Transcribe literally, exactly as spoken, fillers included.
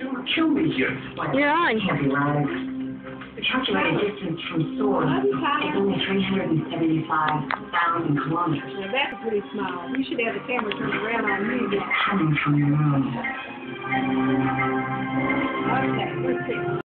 Don't kill me here. You're on. Can't be right. The calculated distance from Source is only three hundred seventy-five thousand kilometers. Now that's pretty small. You should have the camera turned around on you. It's coming from the moon. Okay, let's see.